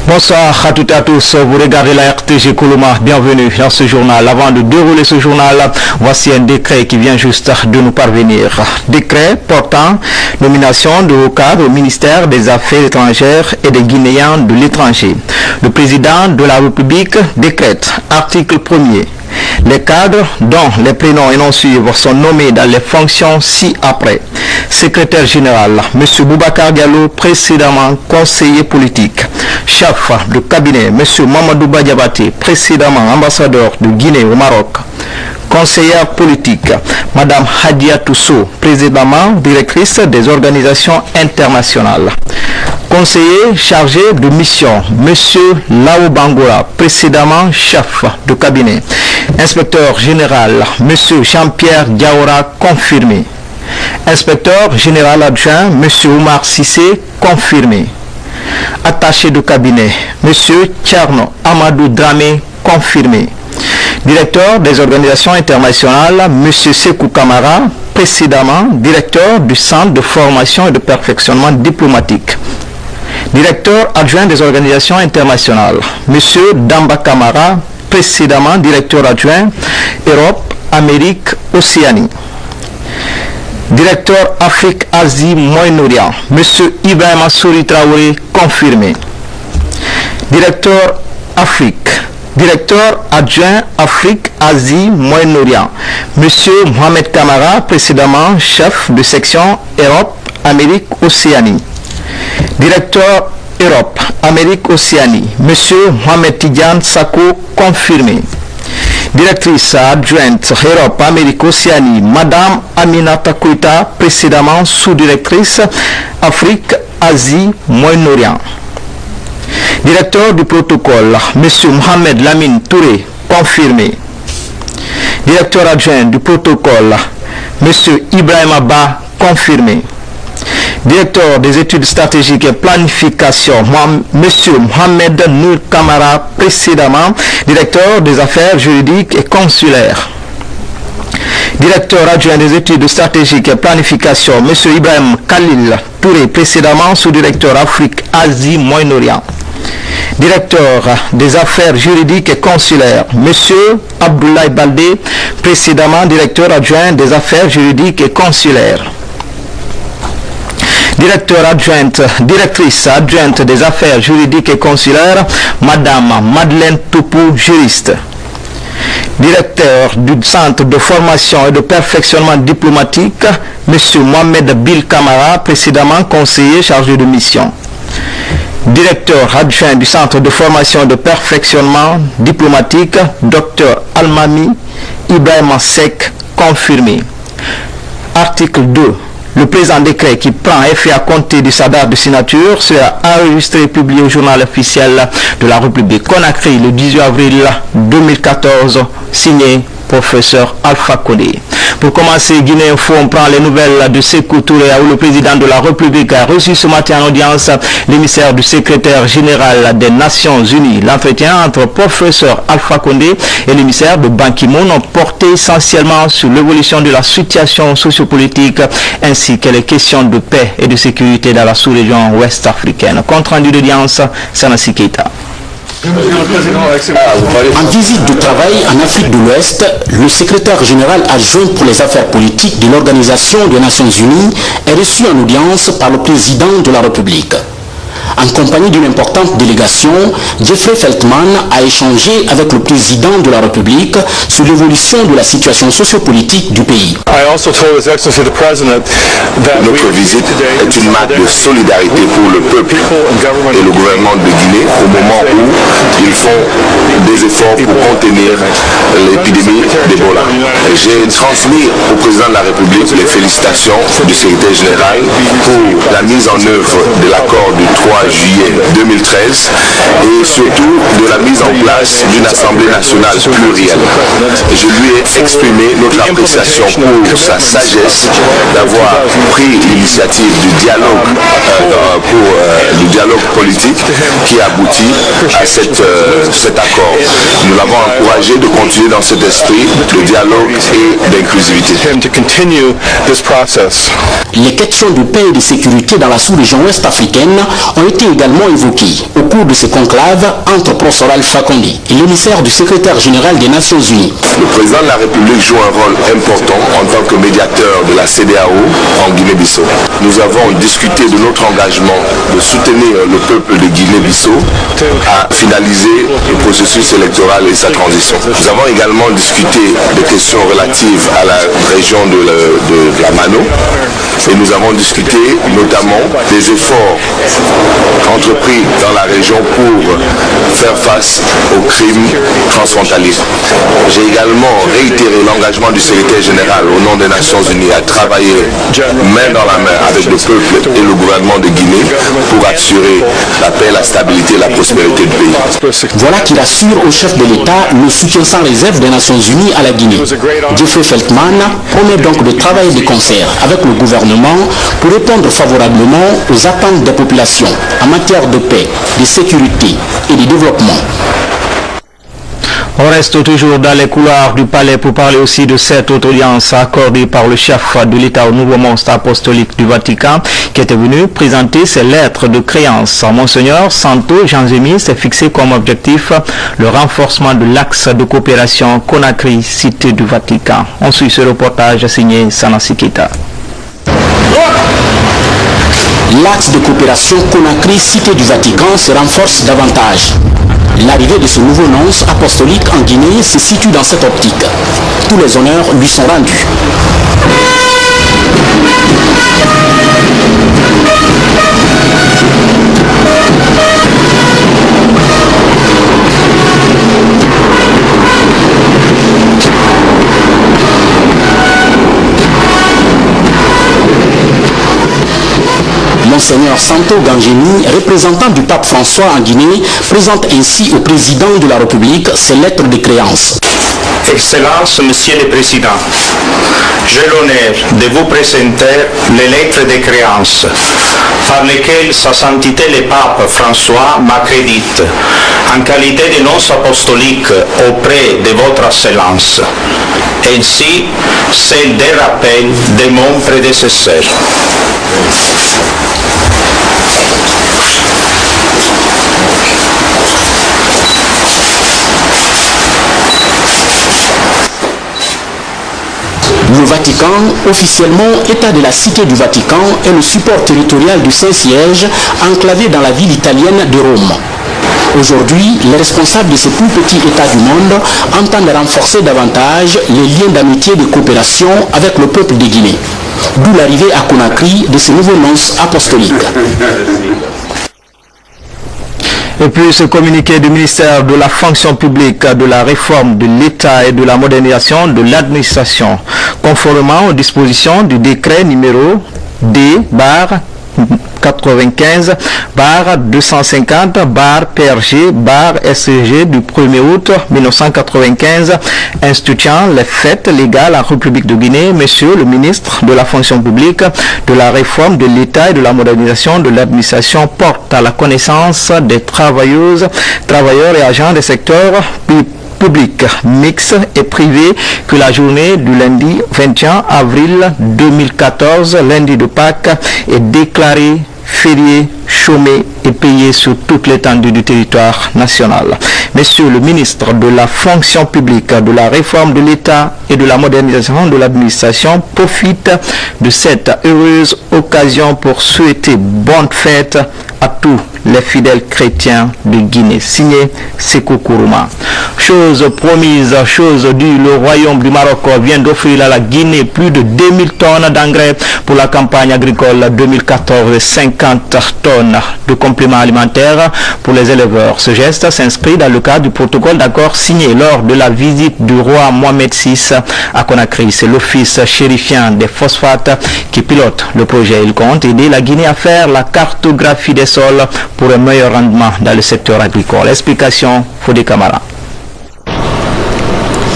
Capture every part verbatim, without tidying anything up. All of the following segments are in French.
Bonsoir à toutes et à tous, vous regardez la R T G Coloma, bienvenue dans ce journal. Avant de dérouler ce journal, voici un décret qui vient juste de nous parvenir. Décret portant nomination de haut cadre au ministère des Affaires étrangères et des Guinéens de l'étranger. Le président de la République décrète, article premier. Les cadres dont les prénoms et noms suivants sont nommés dans les fonctions ci-après. Secrétaire général, M. Boubacar Diallo, précédemment conseiller politique. Chef de cabinet, M. Mamadou Badiabate, précédemment ambassadeur de Guinée au Maroc. Conseillère politique, Mme Hadia Tousso, précédemment directrice des organisations internationales. Conseiller chargé de mission, M. Lao Bangoura, précédemment chef de cabinet. Inspecteur général, M. Jean-Pierre Diaora, confirmé. Inspecteur général adjoint, M. Oumar Sissé, confirmé. Attaché de cabinet, M. Tcherno Amadou Dramé, confirmé. Directeur des organisations internationales, M. Sekou Kamara, précédemment directeur du Centre de formation et de perfectionnement diplomatique. Directeur adjoint des organisations internationales, M. Damba Kamara, précédemment directeur adjoint Europe, Amérique, Océanie. Directeur Afrique, Asie, Moyen-Orient, M. Ibrahim Assouri Traoré, confirmé. Directeur Afrique, directeur adjoint Afrique, Asie, Moyen-Orient, M. Mohamed Kamara, précédemment chef de section Europe, Amérique, Océanie. Directeur Europe, Amérique, Océanie, M. Mohamed Tidiane Sako, confirmé. Directrice adjointe Europe, Amérique, Océanie, Madame Aminata Koita, précédemment sous-directrice Afrique, Asie, Moyen-Orient. Directeur du protocole, M. Mohamed Lamine Touré, confirmé. Directeur adjoint du protocole, M. Ibrahim Abba, confirmé. Directeur des études stratégiques et planification, M. Mohamed Nour Kamara, précédemment directeur des affaires juridiques et consulaires. Directeur adjoint des études stratégiques et planification, M. Ibrahim Khalil Touré, précédemment sous-directeur Afrique, Asie, Moyen-Orient. Directeur des affaires juridiques et consulaires, M. Abdoulaye Baldé, précédemment directeur adjoint des affaires juridiques et consulaires. Directeur adjointe, directrice adjointe des affaires juridiques et consulaires, Madame Madeleine Toupou, juriste. Directeur du Centre de formation et de perfectionnement diplomatique, M. Mohamed Bil Kamara, précédemment conseiller chargé de mission. Directeur adjoint du Centre de formation et de perfectionnement diplomatique, Dr Almami Ibrahim Sek, confirmé. Article deux. Le présent décret qui prend effet à compter du sa date de signature sera enregistré et publié au journal officiel de la République Conakry le dix-huit avril deux mille quatorze, signé professeur Alpha Condé. Pour commencer, Guinée Info, on prend les nouvelles de Sékou Touré, où le président de la République a reçu ce matin en audience l'émissaire du secrétaire général des Nations Unies. L'entretien entre professeur Alpha Condé et l'émissaire de Ban Ki-moon ont porté essentiellement sur l'évolution de la situation sociopolitique ainsi que les questions de paix et de sécurité dans la sous-région ouest africaine. Compte rendu d'audience, Sanassi Keita. En visite de travail en Afrique de l'Ouest, le secrétaire général adjoint pour les affaires politiques de l'Organisation des Nations Unies est reçu en audience par le président de la République. En compagnie d'une importante délégation, Jeffrey Feltman a échangé avec le président de la République sur l'évolution de la situation sociopolitique du pays. Notre visite est une marque de solidarité pour le peuple et le gouvernement de Guinée au moment où ils font des efforts pour contenir l'épidémie d'Ebola. J'ai transmis au président de la République les félicitations du secrétaire général pour la mise en œuvre de l'accord du trois juillet deux mille treize et surtout de la mise en place d'une Assemblée nationale plurielle. Je lui ai exprimé notre appréciation pour sa sagesse d'avoir pris l'initiative du dialogue euh, pour euh, le dialogue politique qui aboutit à cette, euh, cet accord. Nous l'avons encouragé de continuer dans cet esprit de dialogue et d'inclusivité. Les questions de paix et de sécurité dans la sous-région ouest africaine ont été également évoquée au cours de ce conclave entre Prosper Alpha Condé et l'émissaire du secrétaire général des Nations Unies. Le président de la République joue un rôle important en tant que médiateur de la C D A O en Guinée-Bissau. Nous avons discuté de notre engagement de soutenir le peuple de Guinée-Bissau à finaliser le processus électoral et sa transition. Nous avons également discuté des questions relatives à la région de la, de la Mano et nous avons discuté notamment des efforts entrepris dans la région pour faire face aux crimes transfrontaliers. J'ai également réitéré l'engagement du secrétaire général au nom des Nations Unies à travailler main dans la main avec le peuple et le gouvernement de Guinée pour assurer la paix, la stabilité et la prospérité du pays. Voilà qui rassure au chef de l'État le soutien sans réserve des Nations Unies à la Guinée. Jeffrey Feltman promet donc de travailler de concert avec le gouvernement pour répondre favorablement aux attentes des populations en matière de paix, de sécurité et de développement. On reste toujours dans les couloirs du palais pour parler aussi de cette audience accordée par le chef de l'État au nouveau monstre apostolique du Vatican qui était venu présenter ses lettres de créance. Monseigneur Santo Jean-Zémy s'est fixé comme objectif le renforcement de l'axe de coopération Conakry, cité du Vatican. On suit ce reportage signé Sanasi Keita. L'axe de coopération Conakry, cité du Vatican, se renforce davantage. L'arrivée de ce nouveau nonce apostolique en Guinée se situe dans cette optique. Tous les honneurs lui sont rendus. Monseigneur Santo Jean-Zémy, représentant du pape François en Guinée, présente ainsi au président de la République ses lettres de créance. Excellence, Monsieur le Président, j'ai l'honneur de vous présenter les lettres de créance par lesquelles Sa Sainteté le Pape François m'accrédite en qualité de nonce apostolique auprès de votre Excellence, ainsi celle des rappels de mon prédécesseur. Le Vatican, officiellement État de la Cité du Vatican, est le support territorial du Saint-Siège enclavé dans la ville italienne de Rome. Aujourd'hui, les responsables de ce plus petit État du monde entendent renforcer davantage les liens d'amitié et de coopération avec le peuple de Guinée. D'où l'arrivée à Conakry de ce nouveau nonce apostolique. Et puis ce communiqué du ministère de la fonction publique, de la réforme de l'État et de la modernisation de l'administration, conformément aux dispositions du décret numéro D barre quatre-vingt-quinze barre deux cent cinquante barre P R G barre S C G du premier août mille neuf cent quatre-vingt-quinze instituant les fêtes légales en République de Guinée. Monsieur le ministre de la fonction publique, de la réforme de l'État et de la modernisation de l'administration porte à la connaissance des travailleuses, travailleurs et agents des secteurs public, mixte et privé que la journée du lundi vingt et un avril deux mille quatorze, lundi de Pâques, est déclarée férié, chômé et payé sur toute l'étendue du territoire national. Monsieur le ministre de la fonction publique, de la réforme de l'État et de la modernisation de l'administration profite de cette heureuse occasion pour souhaiter bonne fête à tous les fidèles chrétiens de Guinée. Signé Sékou Kourouma. Chose promise, chose due, le Royaume du Maroc vient d'offrir à la Guinée plus de deux mille tonnes d'engrais pour la campagne agricole deux mille quatorze, cinquante tonnes de compléments alimentaires pour les éleveurs. Ce geste s'inscrit dans le cadre du protocole d'accord signé lors de la visite du roi Mohamed six à Conakry. C'est l'office chérifien des phosphates qui pilote le projet. Il compte aider la Guinée à faire la cartographie des sols pour un meilleur rendement dans le secteur agricole. Explication Fodé Kamara.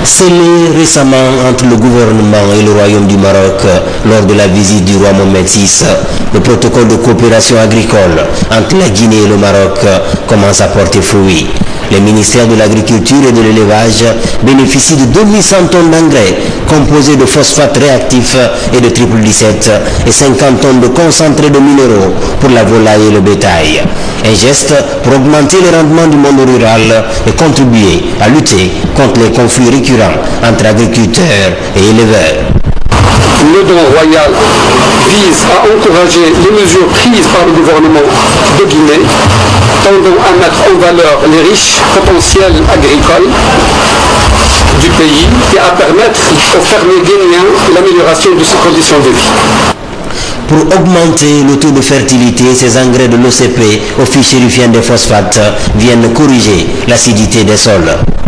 scellé récemment entre le gouvernement et le Royaume du Maroc lors de la visite du roi Mohamed six. Le protocole de coopération agricole entre la Guinée et le Maroc commence à porter fruit. Les ministères de l'Agriculture et de l'Élevage bénéficient de deux mille cent tonnes d'engrais composés de phosphate réactif et de triple dix-sept et cinquante tonnes de concentré de minéraux pour la volaille et le bétail. Un geste pour augmenter les rendements du monde rural et contribuer à lutter contre les conflits récurrents entre agriculteurs et éleveurs. Le don royal vise à encourager les mesures prises par le gouvernement de Guinée, tendant à mettre en valeur les riches potentiels agricoles du pays et à permettre aux fermiers guinéens l'amélioration de ses conditions de vie. Pour augmenter le taux de fertilité, ces engrais de l'O C P, Office chérifien des phosphates, viennent corriger l'acidité des sols.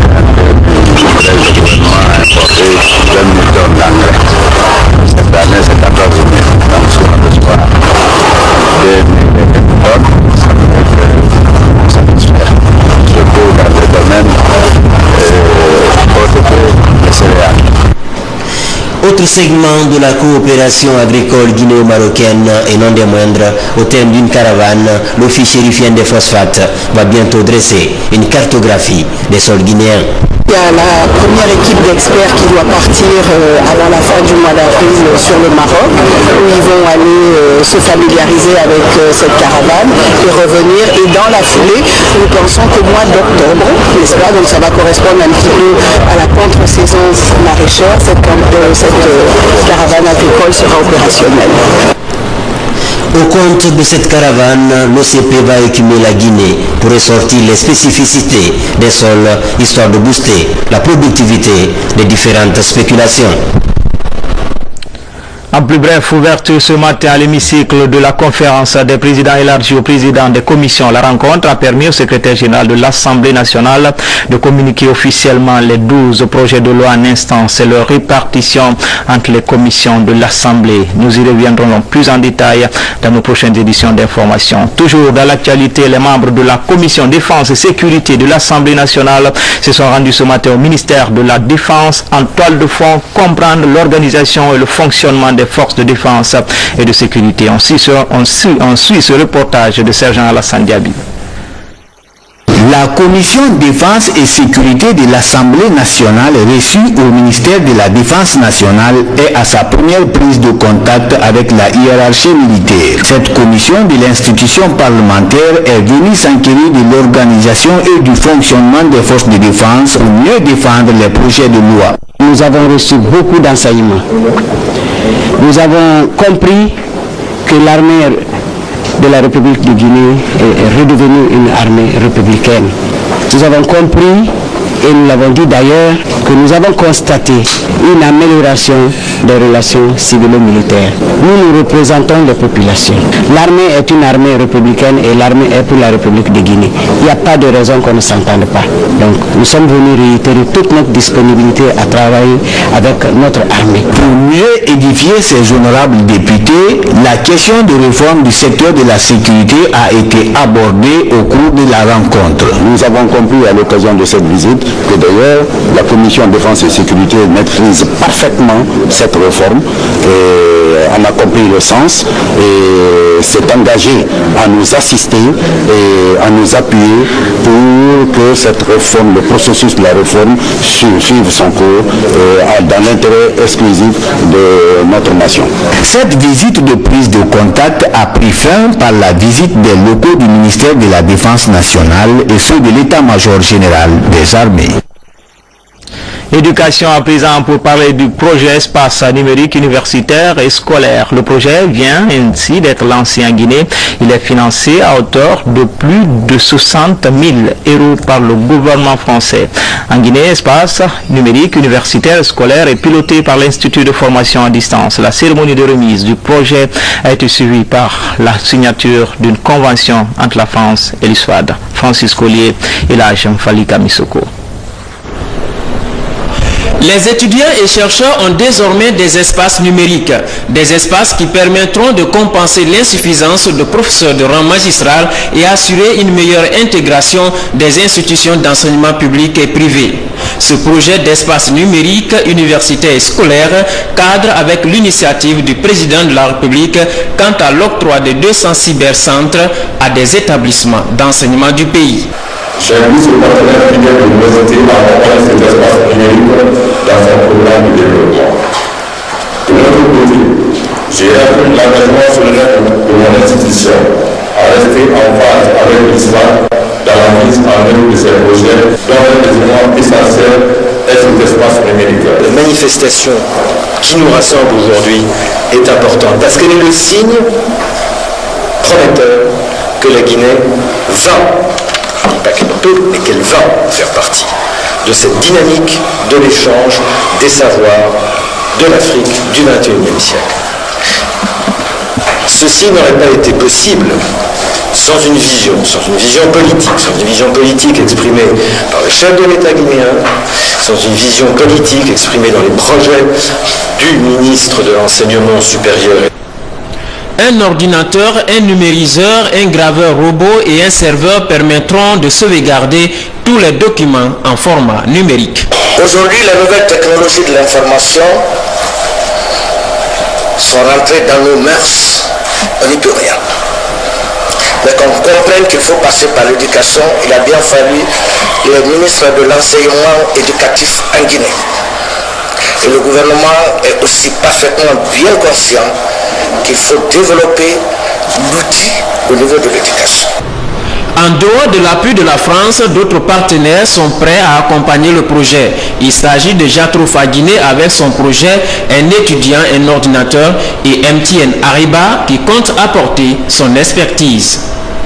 Cette année, c'est quatorze mille. Donc, si on reçoit deux mille tonnes, ça peut être satisfaire. Surtout dans le domaine des céréales. Autre segment de la coopération agricole guinéo-marocaine et non des moindres, au terme d'une caravane, l'Office chérifien des phosphates va bientôt dresser une cartographie des sols guinéens. Il y a la première équipe d'experts qui doit partir euh, avant la fin du mois d'avril euh, sur le Maroc, où ils vont aller euh, se familiariser avec euh, cette caravane et revenir. Et dans la foulée, nous pensons qu'au mois d'octobre, n'est-ce pas, donc ça va correspondre un petit peu à la contre-saison maraîchère, cette, euh, cette euh, caravane agricole sera opérationnelle. Au compte de cette caravane, l'O C P va écumer la Guinée pour ressortir les spécificités des sols, histoire de booster la productivité des différentes spéculations. En plus bref, ouverture ce matin à l'hémicycle de la conférence des présidents élargie au président des commissions. La rencontre a permis au secrétaire général de l'Assemblée nationale de communiquer officiellement les douze projets de loi en instance et leur répartition entre les commissions de l'Assemblée. Nous y reviendrons plus en détail dans nos prochaines éditions d'information. Toujours dans l'actualité, les membres de la commission défense et sécurité de l'Assemblée nationale se sont rendus ce matin au ministère de la Défense en toile de fond, comprendre l'organisation et le fonctionnement des forces de défense et de sécurité. On suit, on suit, on suit ce reportage de Sergent Alassane Diaby. La commission défense et sécurité de l'Assemblée nationale reçue au ministère de la Défense nationale est à sa première prise de contact avec la hiérarchie militaire. Cette commission de l'institution parlementaire est venue s'enquérir de l'organisation et du fonctionnement des forces de défense pour mieux défendre les projets de loi. Nous avons reçu beaucoup d'enseignements. Nous avons compris que l'armée de la République de Guinée est redevenue une armée républicaine. Nous avons compris, et nous l'avons dit d'ailleurs, que nous avons constaté une amélioration des relations civilo-militaires. Nous, nous représentons les populations. L'armée est une armée républicaine et l'armée est pour la République de Guinée. Il n'y a pas de raison qu'on ne s'entende pas. Donc, nous sommes venus réitérer toute notre disponibilité à travailler avec notre armée. Pour mieux édifier ces honorables députés, la question de réforme du secteur de la sécurité a été abordée au cours de la rencontre. Nous avons compris à l'occasion de cette visite que d'ailleurs la commission défense et sécurité maîtrise parfaitement cette réforme et on a compris le sens et s'est engagé à nous assister et à nous appuyer pour que cette réforme, le processus de la réforme suive son cours euh, dans l'intérêt exclusif de notre nation. Cette visite de prise de contact a pris fin par la visite des locaux du ministère de la Défense nationale et ceux de l'état-major général des armées. Éducation à présent pour parler du projet espace numérique universitaire et scolaire. Le projet vient ainsi d'être lancé en Guinée. Il est financé à hauteur de plus de soixante mille euros par le gouvernement français. En Guinée, espace numérique universitaire et scolaire est piloté par l'Institut de formation à distance. La cérémonie de remise du projet a été suivie par la signature d'une convention entre la France et l'U S F A D. Francis Collier et la Mfalika Misoko. Les étudiants et chercheurs ont désormais des espaces numériques, des espaces qui permettront de compenser l'insuffisance de professeurs de rang magistral et assurer une meilleure intégration des institutions d'enseignement public et privé. Ce projet d'espace numérique universitaire et scolaire cadre avec l'initiative du président de la République quant à l'octroi de deux cents cybercentres à des établissements d'enseignement du pays. J'invite ce partenaire fidèle de l'université à accompagner cet espace numérique dans son programme de développement. De notre côté, j'ai appris l'engagement solennel de mon institution à rester en phase avec l'ISMA dans la mise en œuvre de ces projets dont un élément essentiel est cet espace numérique. La manifestation qui nous rassemble aujourd'hui est importante parce qu'elle est le signe prometteur que la Guinée va, pas qu'elle peut, mais qu'elle va faire partie de cette dynamique de l'échange des savoirs de l'Afrique du vingt et unième siècle. Ceci n'aurait pas été possible sans une vision, sans une vision politique, sans une vision politique exprimée par le chef de l'État guinéen, sans une vision politique exprimée dans les projets du ministre de l'Enseignement supérieur. Un ordinateur, un numériseur, un graveur robot et un serveur permettront de sauvegarder tous les documents en format numérique. Aujourd'hui, les nouvelles technologies de l'information sont rentrées dans nos mœurs. On n'y peut rien. Mais qu'on comprenne qu'il faut passer par l'éducation, il a bien fallu le ministre de l'enseignement éducatif en Guinée. Et le gouvernement est aussi parfaitement bien conscient qu'il faut développer l'outil au niveau de l'éducation. En dehors de l'appui de la France, d'autres partenaires sont prêts à accompagner le projet. Il s'agit de Jatrofa Guinée avec son projet Un étudiant, un ordinateur et M T N Ariba qui compte apporter son expertise.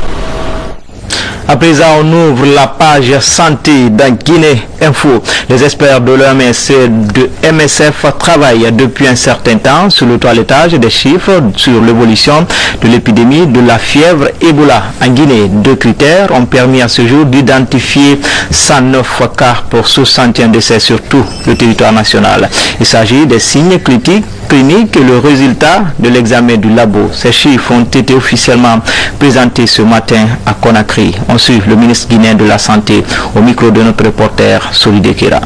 À présent, on ouvre la page santé dans Guinée Info. Les experts de l'O M S et de M S F travaillent depuis un certain temps sur le toilettage des chiffres sur l'évolution de l'épidémie de la fièvre Ebola en Guinée. Deux critères ont permis à ce jour d'identifier cent neuf cas pour soixante et un décès sur tout le territoire national. Il s'agit des signes critiques clinique et le résultat de l'examen du labo. Ces chiffres ont été officiellement présentés ce matin à Conakry. On suit le ministre guinéen de la Santé au micro de notre reporter Solide Kera.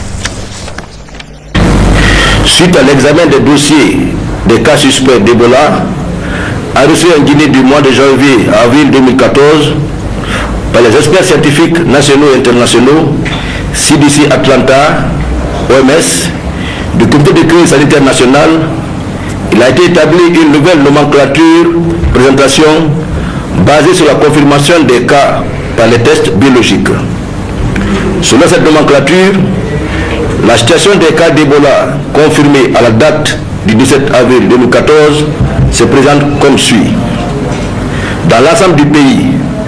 Suite à l'examen des dossiers des cas suspects d'Ebola, reçu en Guinée du mois de janvier à avril deux mille quatorze par les experts scientifiques nationaux et internationaux, C D C Atlanta, O M S, du comité de crise sanitaire national, il a été établi une nouvelle nomenclature, présentation, basée sur la confirmation des cas par les tests biologiques. Selon cette nomenclature, la situation des cas d'Ebola confirmés à la date du dix-sept avril deux mille quatorze se présente comme suit. Dans l'ensemble du pays,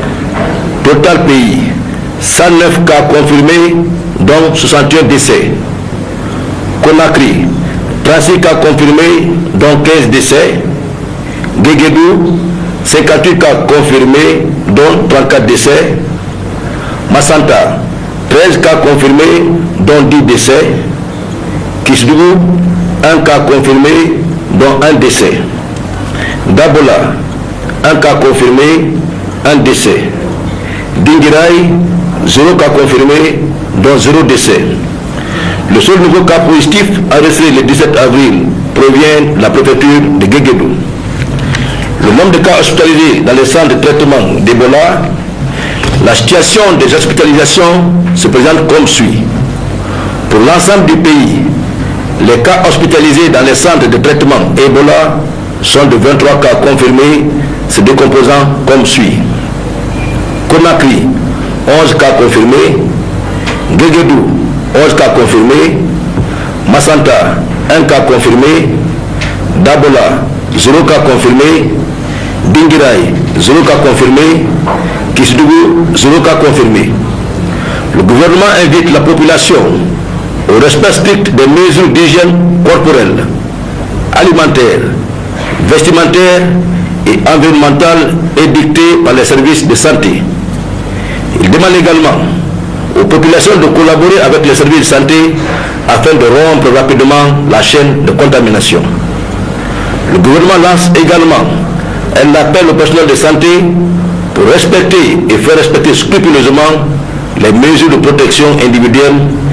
total pays, cent neuf cas confirmés, dont soixante et un décès. Conakry, trente-six cas confirmés, dont quinze décès. Guéguédou, cinquante-huit cas confirmés, dont trente-quatre décès. Massanta, treize cas confirmés, dont dix décès. Kisdougou, un cas confirmé, dont un décès. Dabola, un cas confirmé, un décès. Dingirai, zéro cas confirmé, dont zéro décès. Le seul nouveau cas positif enregistré le dix-sept avril provient de la préfecture de Guéguédou. Le nombre de cas hospitalisés dans les centres de traitement d'Ebola, la situation des hospitalisations se présente comme suit. Pour l'ensemble du pays, les cas hospitalisés dans les centres de traitement Ebola sont de vingt-trois cas confirmés, se décomposant comme suit. Conakry, onze cas confirmés. Guéguédou, onze cas confirmés. Massanta, un cas confirmé. Dabola, zéro cas confirmé. Dingirai, zéro cas confirmé. Kisdougou, zéro cas confirmé. Le gouvernement invite la population au respect strict des mesures d'hygiène corporelle, alimentaire, vestimentaire et environnementale édictées par les services de santé. Il demande également aux populations de collaborer avec les services de santé afin de rompre rapidement la chaîne de contamination. Le gouvernement lance également un appel au personnel de santé pour respecter et faire respecter scrupuleusement les mesures de protection individuelle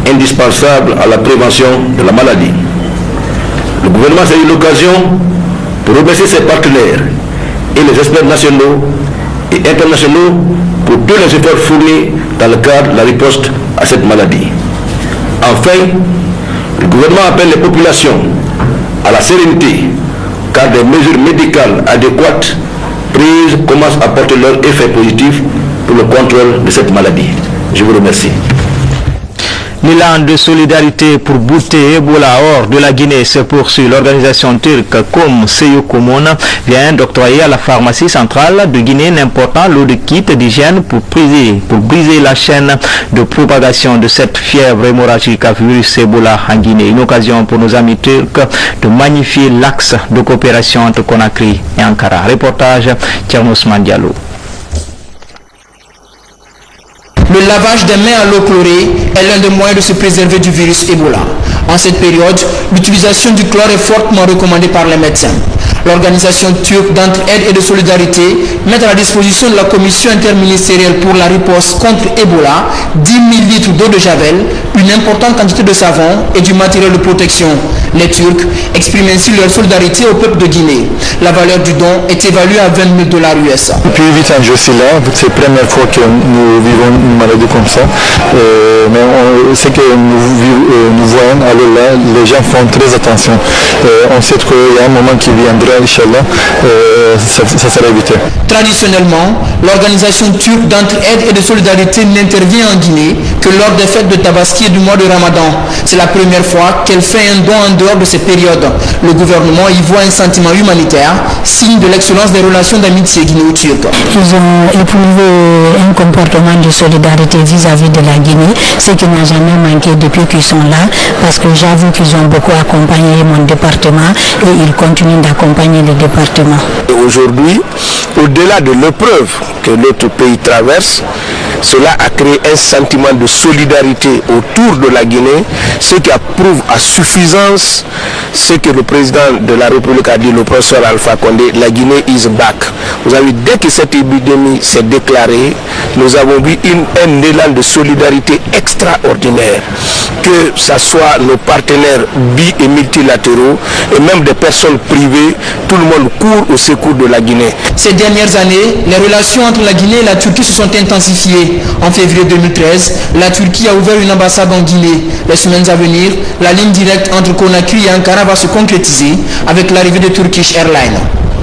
indispensable à la prévention de la maladie. Le gouvernement s'est eu l'occasion pour remercier ses partenaires et les experts nationaux et internationaux pour tous les efforts fournis dans le cadre de la riposte à cette maladie. Enfin, le gouvernement appelle les populations à la sérénité, car des mesures médicales adéquates prises commencent à porter leur effet positif pour le contrôle de cette maladie. Je vous remercie. L'élan de solidarité pour bouter Ebola hors de la Guinée se poursuit. L'organisation turque comme Seyoukoumon vient d'octroyer à la pharmacie centrale de Guinée un important lot de kits d'hygiène pour briser, pour briser la chaîne de propagation de cette fièvre hémorragique à virus Ebola en Guinée. Une occasion pour nos amis turcs de magnifier l'axe de coopération entre Conakry et Ankara. Reportage Tchernos Mandialo. Le lavage des mains à l'eau chlorée est l'un des moyens de se préserver du virus Ebola. En cette période, l'utilisation du chlore est fortement recommandée par les médecins. L'organisation turque d'entraide et de solidarité met à la disposition de la commission interministérielle pour la riposte contre Ebola dix mille litres d'eau de javel, une importante quantité de savon et du matériel de protection. Les Turcs expriment ainsi leur solidarité au peuple de Guinée. La valeur du don est évaluée à vingt mille dollars U S. Depuis huit ans, je suis là. C'est la première fois que nous vivons une maladie comme ça. Euh, mais ce que nous, euh, nous voyons, alors là, les gens font très attention. Euh, on sait qu'il y a un moment qui viendra, Inch'Allah, euh, ça, ça sera évité. Traditionnellement, l'organisation turque d'entraide et de solidarité n'intervient en Guinée que lors des fêtes de Tabaski et du mois de Ramadan. C'est la première fois qu'elle fait un don en dehors de ces périodes. Le gouvernement y voit un sentiment humanitaire, signe de l'excellence des relations d'amitié guinéo-turque. Ils ont éprouvé un comportement de solidarité vis-à-vis de la Guinée, ce qui n'a jamais manqué depuis qu'ils sont là, parce que j'avoue qu'ils ont beaucoup accompagné mon département et ils continuent d'accompagner le département. Aujourd'hui, au-delà de l'épreuve que notre pays traverse, cela a créé un sentiment de solidarité autour de la Guinée, ce qui approuve à suffisance ce que le président de la République a dit, le professeur Alpha Condé, la Guinée is back. Vous avez, dès que cette épidémie s'est déclarée, nous avons vu une, un élan de solidarité extraordinaire, que ce soit nos partenaires bi- et multilatéraux et même des personnes privées, tout le monde court au secours de la Guinée. Ces dernières années, les relations entre la Guinée et la Turquie se sont intensifiées. En février deux mille treize, la Turquie a ouvert une ambassade en Guinée. Les semaines à venir, la ligne directe entre Conakry et Ankara va se concrétiser avec l'arrivée de Turkish Airlines.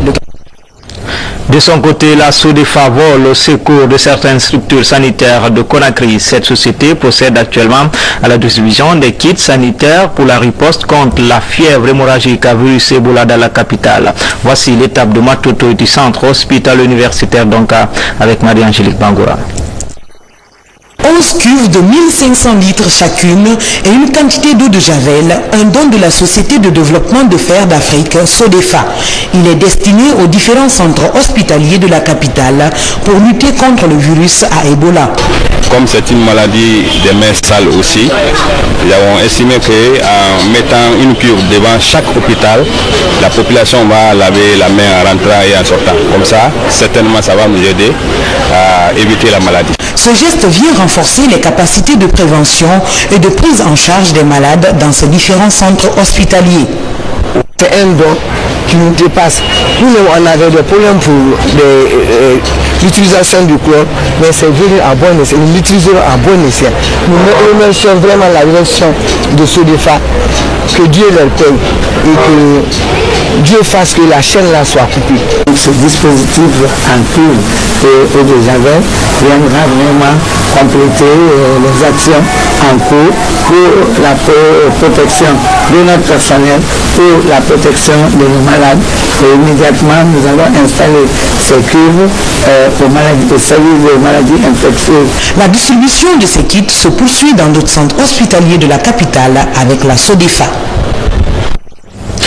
De son côté, la SODEFA vole au secours de certaines structures sanitaires de Conakry. Cette société procède actuellement à la distribution des kits sanitaires pour la riposte contre la fièvre hémorragique à virus Ebola dans la capitale. Voici l'étape de Matoto du centre hospitalier universitaire d'Onka avec Marie-Angélique Bangoura. onze cuves de mille cinq cents litres chacune et une quantité d'eau de javel, un don de la Société de développement de fer d'Afrique, SODEFA. Il est destiné aux différents centres hospitaliers de la capitale pour lutter contre le virus à Ebola. Comme c'est une maladie des mains sales aussi, nous avons estimé qu'en mettant une cuve devant chaque hôpital, la population va laver la main en rentrant et en sortant. Comme ça, certainement, ça va nous aider à éviter la maladie. Ce geste vient renforcer les capacités de prévention et de prise en charge des malades dans ces différents centres hospitaliers. C'est un don qui nous dépasse. Nous, on avait des problèmes pour l'utilisation du chlore, mais c'est venu à bon escient. Nous l'utilisons à bon escient. Nous remercions vraiment la direction de SODEFA, que Dieu leur paye et que Dieu fasse que la chaîne là soit coupée. Ce dispositif en cuve et eau de javel viendra vraiment compléter euh, les actions en cours pour la protection de notre personnel, pour la protection de nos malades. Et immédiatement, nous allons installer ces cuves euh, aux maladies, aux services de maladies infectieuses. La distribution de ces kits se poursuit dans d'autres centres hospitaliers de la capitale avec la SODEFA.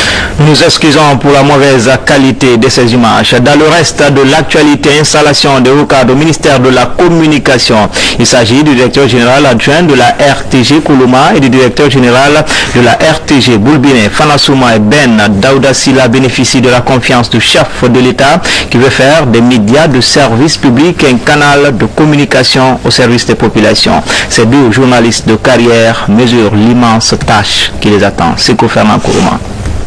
Nous nous excusons pour la mauvaise qualité de ces images. Dans le reste de l'actualité, installation de Ouakad au ministère de la Communication. Il s'agit du directeur général adjoint de la R T G Koulouma et du directeur général de la R T G Boulbine. Fanasouma et Ben Daouda Silla bénéficient de la confiance du chef de l'État qui veut faire des médias de service public un canal de communication au service des populations. Ces deux journalistes de carrière mesurent l'immense tâche qui les attend. Seko Fernand Koulouma.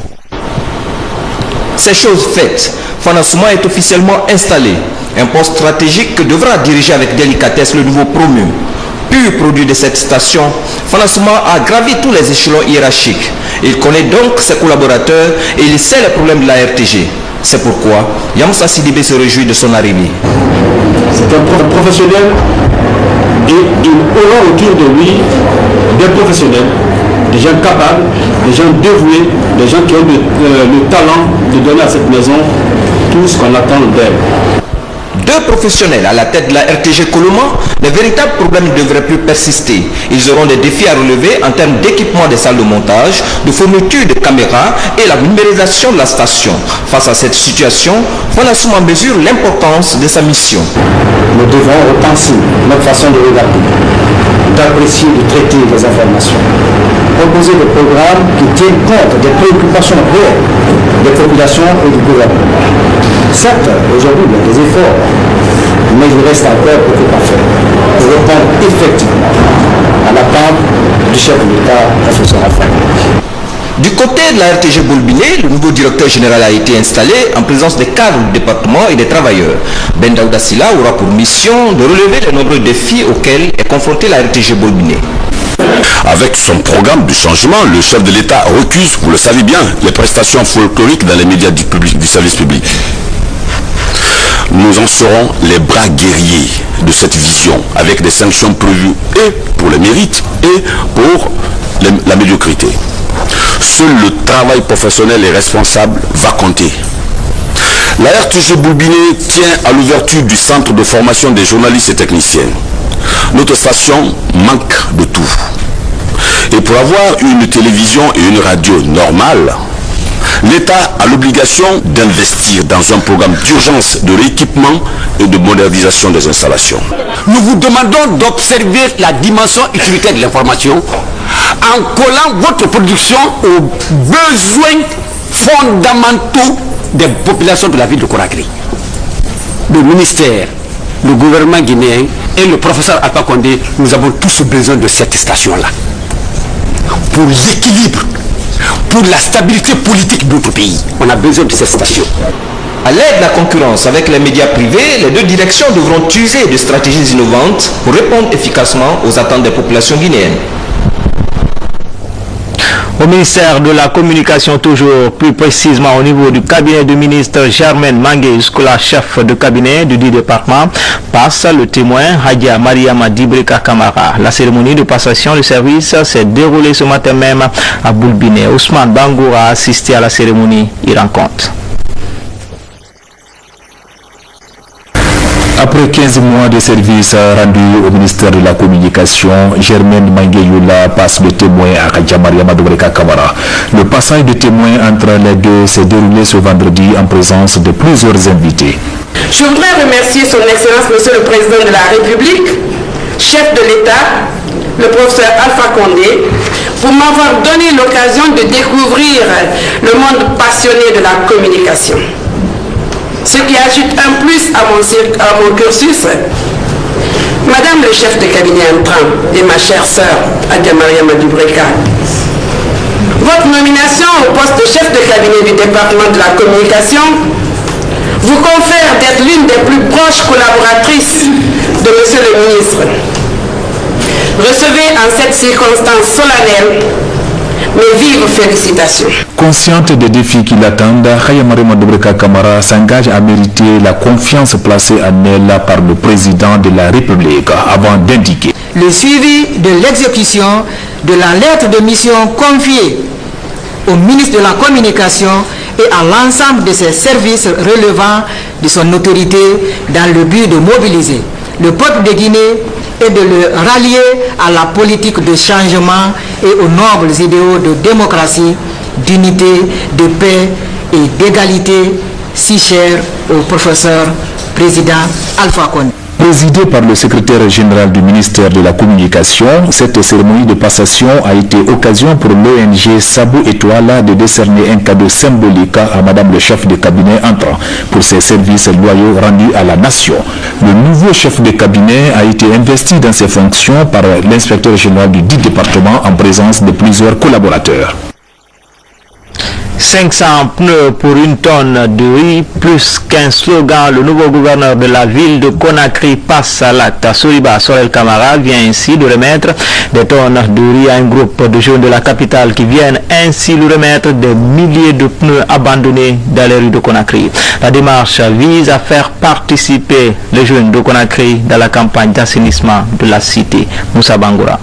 Ces choses faites, Fanasouma est officiellement installé. Un poste stratégique que devra diriger avec délicatesse le nouveau promu. Pur produit de cette station, Fanasouma a gravi tous les échelons hiérarchiques. Il connaît donc ses collaborateurs et il sait les problèmes de la R T G. C'est pourquoi Yamsa Sidibé se réjouit de son arrivée. C'est un professionnel et il aura autour de lui des professionnels, des gens capables, des gens dévoués, des gens qui ont le, euh, le talent de donner à cette maison tout ce qu'on attend d'elle. Deux professionnels à la tête de la R T G Koulouma, les véritables problèmes ne devraient plus persister. Ils auront des défis à relever en termes d'équipement des salles de montage, de fourniture de caméras et la numérisation de la station. Face à cette situation, Fanasouma mesure l'importance de sa mission. Nous devons repenser notre façon de regarder, d'apprécier, de traiter les informations. Proposer des programmes qui tiennent compte des préoccupations réelles des populations et du gouvernement. Certes, aujourd'hui, il y a des efforts, mais il reste encore beaucoup à faire pour répondre effectivement à l'attente du chef de l'État, professeur Raphaël. Du côté de la R T G Boulbine, le nouveau directeur général a été installé en présence des cadres du département et des travailleurs. Ben Daouda Silla aura pour mission de relever les nombreux défis auxquels est confrontée la R T G Boulbine. Avec son programme de changement, le chef de l'État recuse, vous le savez bien, les prestations folkloriques dans les médias du, public, du service public. Nous en serons les bras guerriers de cette vision, avec des sanctions prévues et pour les mérites et pour les, la médiocrité. Seul le travail professionnel et responsable va compter. La R T G Boulbine tient à l'ouverture du centre de formation des journalistes et techniciens. Notre station manque de tout. Et pour avoir une télévision et une radio normale, l'État a l'obligation d'investir dans un programme d'urgence de rééquipement et de modernisation des installations. Nous vous demandons d'observer la dimension utilitaire de l'information en collant votre production aux besoins fondamentaux des populations de la ville de Conakry. Le ministère, le gouvernement guinéen et le professeur Alpha Condé, nous avons tous besoin de cette station-là. Pour l'équilibre, pour la stabilité politique de notre pays, on a besoin de cette station. À l'aide de la concurrence avec les médias privés, les deux directions devront user de stratégies innovantes pour répondre efficacement aux attentes des populations guinéennes. Au ministère de la Communication, toujours plus précisément au niveau du cabinet du ministre Germaine Mangué, jusque-là chef de cabinet du dit département, passe le témoin Hadia Mariama Dibrika Kamara. La cérémonie de passation de service s'est déroulée ce matin même à Boulbine. Ousmane Bangoura a assisté à la cérémonie. Il rend compte. Après quinze mois de service rendus au ministère de la Communication, Germaine Mangué-Youla passe le témoin à Hadia Mariama Dibrika Kamara. Le passage de témoin entre les deux s'est déroulé ce vendredi en présence de plusieurs invités. Je voudrais remercier son Excellence Monsieur le Président de la République, chef de l'État, le professeur Alpha Condé, pour m'avoir donné l'occasion de découvrir le monde passionné de la communication. Ce qui ajoute un plus à mon, à mon cursus. Madame le chef de cabinet entrant et ma chère sœur, Hadia Mariama Dibrika, votre nomination au poste de chef de cabinet du département de la communication vous confère d'être l'une des plus proches collaboratrices de Monsieur le ministre. Recevez en cette circonstance solennelle mes vives félicitations. Consciente des défis qui l'attendent, Hadia Mariama Dibrika Kamara s'engage à mériter la confiance placée en elle par le président de la République avant d'indiquer le suivi de l'exécution de la lettre de mission confiée au ministre de la Communication et à l'ensemble de ses services relevant de son autorité dans le but de mobiliser le peuple de Guinée et de le rallier à la politique de changement et aux nobles idéaux de démocratie d'unité, de paix et d'égalité si chère au professeur président Alpha Condé. Présidée par le secrétaire général du ministère de la Communication, cette cérémonie de passation a été occasion pour l'O N G Sabo Étoile de décerner un cadeau symbolique à Madame le chef de cabinet entrant pour ses services loyaux rendus à la nation. Le nouveau chef de cabinet a été investi dans ses fonctions par l'inspecteur général du dit département en présence de plusieurs collaborateurs. cinq cents pneus pour une tonne de riz, plus qu'un slogan. Le nouveau gouverneur de la ville de Conakry passe à l'acte. Soriba Sorel Camara vient ainsi de remettre des tonnes de riz à un groupe de jeunes de la capitale qui viennent ainsi lui remettre des milliers de pneus abandonnés dans les rues de Conakry. La démarche vise à faire participer les jeunes de Conakry dans la campagne d'assainissement de la cité. Moussa Bangoura.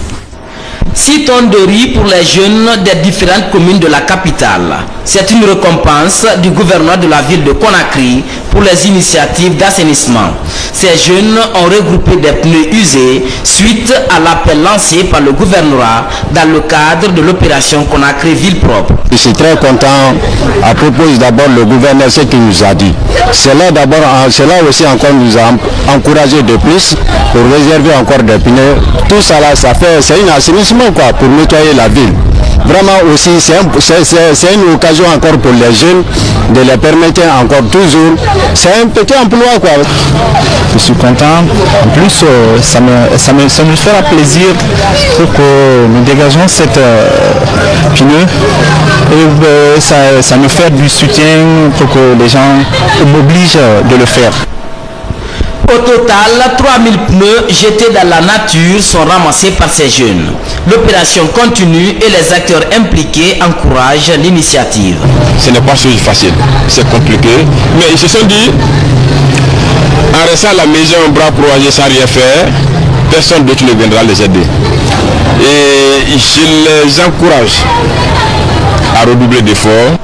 six tonnes de riz pour les jeunes des différentes communes de la capitale. C'est une récompense du gouverneur de la ville de Conakry pour les initiatives d'assainissement. Ces jeunes ont regroupé des pneus usés suite à l'appel lancé par le gouvernorat dans le cadre de l'opération Conakry Ville Propre. Je suis très content à propos d'abord le gouverneur ce qu'il nous a dit. Cela d'abord, cela aussi encore nous a encouragé de plus pour réserver encore des pneus. Tout ça là, ça fait, c'est un assainissement quoi, pour nettoyer la ville. Vraiment aussi, c'est un, une occasion encore pour les jeunes de les permettre encore toujours. C'est un petit emploi quoi. Je suis content. En plus, euh, ça, me, ça, me, ça me fera plaisir pour que nous dégageons cette euh, pneu. Et euh, ça, ça me fait du soutien pour que les gens m'obligent de le faire. Au total, trois mille pneus jetés dans la nature sont ramassés par ces jeunes. L'opération continue et les acteurs impliqués encouragent l'initiative. Ce n'est pas chose facile, c'est compliqué, mais ils se sont dit, en restant à la maison, bras croisés sans rien faire, personne d'autre ne viendra les aider. Et je les encourage à redoubler d'efforts.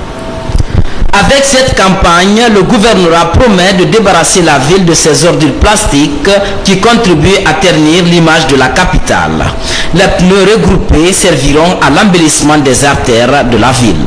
Avec cette campagne, le gouvernorat promet de débarrasser la ville de ces ordures plastiques qui contribuent à ternir l'image de la capitale. Les pneus regroupés serviront à l'embellissement des artères de la ville.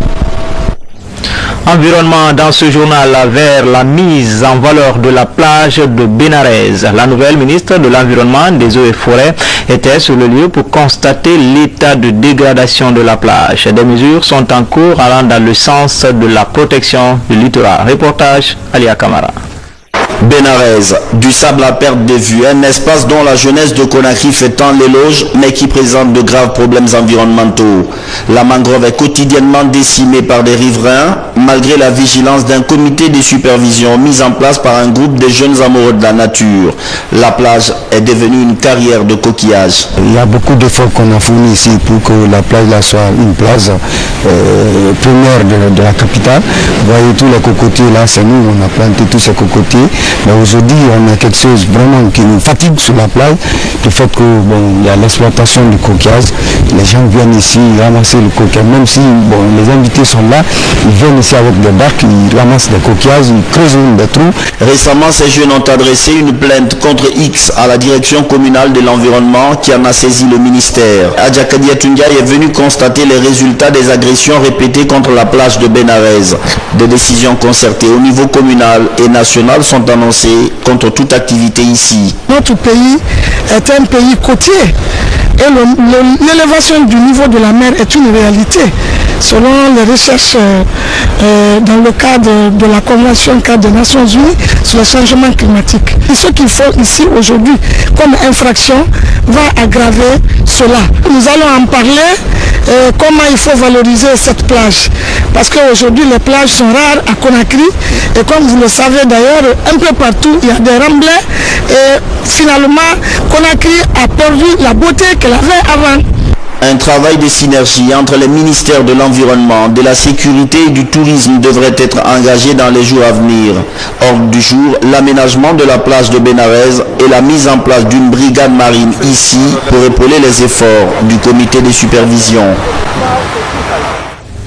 Environnement dans ce journal vers la mise en valeur de la plage de Bénarès. La nouvelle ministre de l'Environnement, des Eaux et Forêts était sur le lieu pour constater l'état de dégradation de la plage. Des mesures sont en cours allant dans le sens de la protection du littoral. Reportage Alia Kamara. Bénarès, du sable à perte de vue, un espace dont la jeunesse de Conakry fait tant l'éloge, mais qui présente de graves problèmes environnementaux. La mangrove est quotidiennement décimée par des riverains, malgré la vigilance d'un comité de supervision mis en place par un groupe de jeunes amoureux de la nature. La plage est devenue une carrière de coquillages. Il y a beaucoup d'efforts qu'on a fournis ici pour que la plage là soit une plage euh, première de, de la capitale. Vous voyez tous les cocotiers là, c'est nous, on a planté tous ces cocotiers. Mais aujourd'hui, on a quelque chose vraiment qui nous fatigue sur la plage, le fait que bon, il y a l'exploitation du coquillage. Les gens viennent ici ramasser le coquillage, même si bon, les invités sont là, ils viennent ici avec des barques, ils ramassent des coquillages, ils creusent des trous. Récemment, ces jeunes ont adressé une plainte contre X à la direction communale de l'environnement qui en a saisi le ministère. Adjakadia Tundiaï est venu constater les résultats des agressions répétées contre la plage de Bénarès. Des décisions concertées au niveau communal et national sont annoncées contre toute activité ici. Notre pays est un pays côtier et l'élévation du niveau de la mer est une réalité. Selon les recherches euh, euh, dans le cadre de la Convention cadre des Nations Unies sur le changement climatique. Et ce qu'il faut ici aujourd'hui comme infraction va aggraver cela. Nous allons en parler, euh, comment il faut valoriser cette plage. Parce qu'aujourd'hui les plages sont rares à Conakry et comme vous le savez d'ailleurs, un peu partout il y a des remblais et finalement Conakry a perdu la beauté qu'elle avait avant. Un travail de synergie entre les ministères de l'Environnement, de la Sécurité et du Tourisme devrait être engagé dans les jours à venir. Ordre du jour, l'aménagement de la plage de Bénarès et la mise en place d'une brigade marine ici pour épauler les efforts du comité de supervision.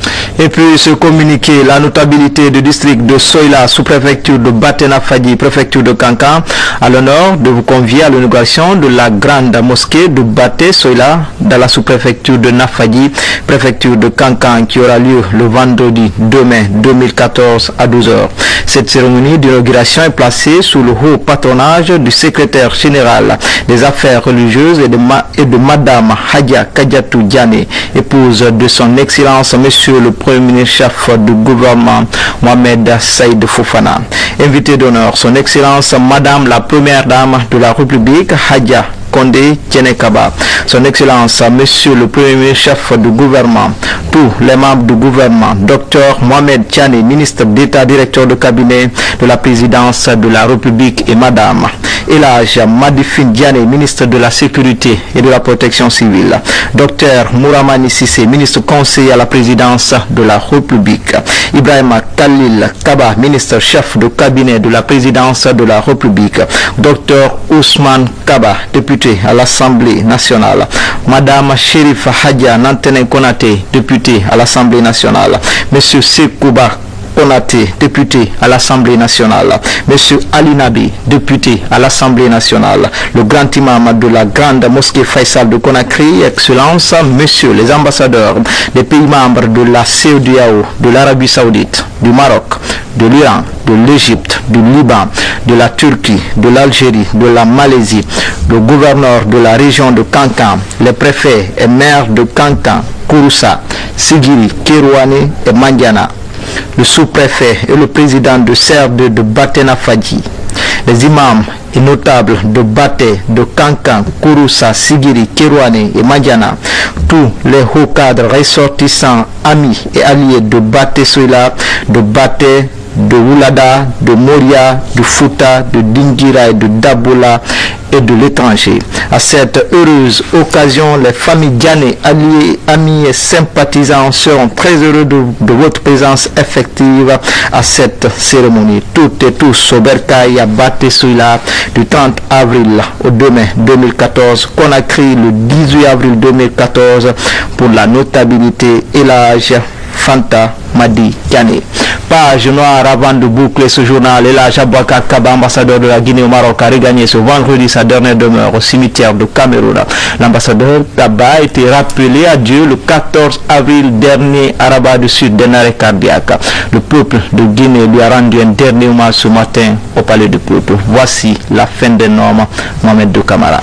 Et puis ce communiqué, la notabilité du district de Soila, sous-préfecture de Baté-Nafadji, préfecture de Kankan, à l'honneur de vous convier à l'inauguration de la grande mosquée de Baté-Soila dans la sous-préfecture de Nafadji, préfecture de Kankan, qui aura lieu le vendredi deux mai deux mille quatorze à douze heures. Cette cérémonie d'inauguration est placée sous le haut patronage du secrétaire général des affaires religieuses et de, ma et de Madame Hadja Kadiatou Diané, épouse de son Excellence Monsieur le Premier ministre chef du gouvernement Mohamed Saïd Fofana. Invité d'honneur, son Excellence Madame la Première Dame de la République Hadja Condé Tienekaba, son Excellence Monsieur le Premier ministre chef du gouvernement, tous les membres du gouvernement, Docteur Mohamed Tiané, ministre d'État, directeur de cabinet de la présidence de la République, et Madame Elhaj Madifine Diané, ministre de la Sécurité et de la Protection civile, Docteur Mouramani Sissé, ministre conseiller à la présidence de la République, Ibrahima Khalil Kaba, ministre chef de cabinet de la présidence de la République, Docteur Ousmane Kaba, député à l'Assemblée nationale, Madame Chérif Hadja Nantene Konaté, député à l'Assemblée nationale, Monsieur Sekouba Konaté, député à l'Assemblée nationale, Monsieur Ali Nabi, député à l'Assemblée nationale, le grand imam de la grande mosquée Faisal de Conakry, Excellence, Messieurs les ambassadeurs des pays membres de la C E D A O, de l'Arabie Saoudite, du Maroc, de l'Iran, de l'Égypte, du Liban, de la Turquie, de l'Algérie, de la Malaisie, le gouverneur de la région de Kankan, les préfets et maires de Kankan, Kouroussa, Sigiri, Kérouane et Mandiana, le sous-préfet et le président de C R D de Baté-Nafadji, les imams et notables de Baté, de Kankan, Kouroussa, Sigiri, Kérouane et Mandiana, tous les hauts cadres ressortissants, amis et alliés de Baté-Soila, de Baté, de Oulada, de Moria, de Fouta, de Dingira et de Daboula et de l'étranger. À cette heureuse occasion, les familles Diané, alliés, amis et sympathisants seront très heureux de, de votre présence effective à cette cérémonie. Toutes et tous au Bercail à Baté-Soila du trente avril au deux mai deux mille quatorze, Conakry le dix-huit avril deux mille quatorze pour la notabilité et l'âge Fanta Madi Diané. Page noire avant de boucler ce journal. Elhaj Aboubacar Kaba, ambassadeur de la Guinée au Maroc, a regagné ce vendredi sa dernière demeure au cimetière de Cameroun. L'ambassadeur Kaba a été rappelé à Dieu le quatorze avril dernier à Rabat du Sud d'un arrêt cardiaque. Le peuple de Guinée lui a rendu un dernier hommage ce matin au palais du peuple. Voici la fin des normes. Mohamed de Camara.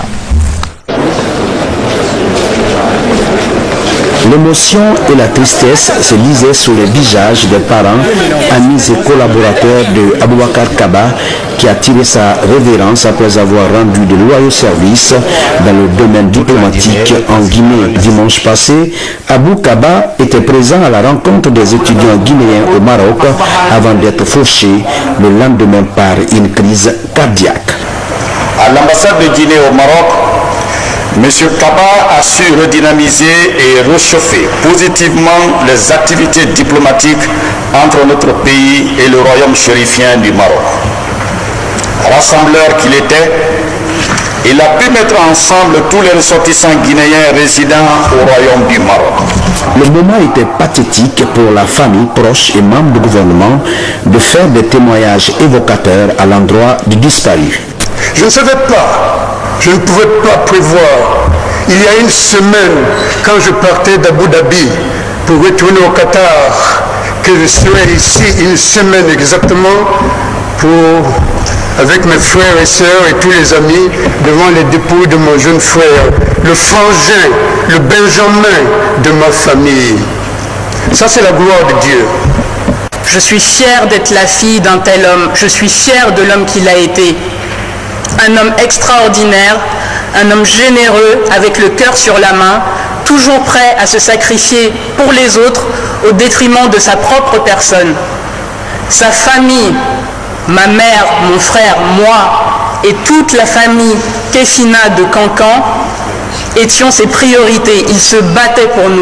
L'émotion et la tristesse se lisaient sur les visages des parents, amis et collaborateurs de Aboubacar Kaba, qui a tiré sa révérence après avoir rendu de loyaux services dans le domaine diplomatique en Guinée. Dimanche passé, Abou Kaba était présent à la rencontre des étudiants guinéens au Maroc avant d'être fauché le lendemain par une crise cardiaque. À l'ambassade de Guinée au Maroc, M. Kaba a su redynamiser et réchauffer positivement les activités diplomatiques entre notre pays et le royaume chérifien du Maroc. Rassembleur qu'il était, il a pu mettre ensemble tous les ressortissants guinéens résidant au royaume du Maroc. Le moment était pathétique pour la famille, proche et membres du gouvernement de faire des témoignages évocateurs à l'endroit du disparu. Je ne savais pas. Je ne pouvais pas prévoir. Il y a une semaine, quand je partais d'Abu Dhabi pour retourner au Qatar, que je serais ici une semaine exactement pour, avec mes frères et sœurs et tous les amis, devant les dépouilles de mon jeune frère, le frangin, le Benjamin de ma famille. Ça, c'est la gloire de Dieu. Je suis fière d'être la fille d'un tel homme. Je suis fière de l'homme qu'il a été. Un homme extraordinaire, un homme généreux, avec le cœur sur la main, toujours prêt à se sacrifier pour les autres au détriment de sa propre personne. Sa famille, ma mère, mon frère, moi et toute la famille Kefina de Kankan étions ses priorités. Il se battait pour nous.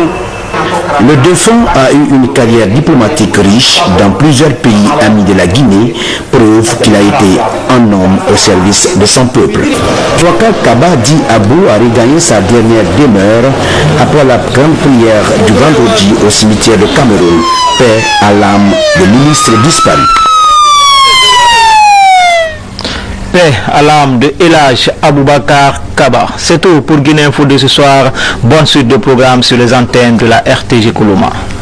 Le défunt a eu une carrière diplomatique riche dans plusieurs pays amis de la Guinée, preuve qu'il a été un homme au service de son peuple. Boubacar Kaba dit Abou a regagné sa dernière demeure après la grande prière du vendredi au cimetière de Cameroun. Paix à l'âme de l'illustre disparu. Paix à l'âme de Elhadj Aboubacar Kaba. C'est tout pour Guinée Info de ce soir. Bonne suite de programmes sur les antennes de la R T G Koulouma.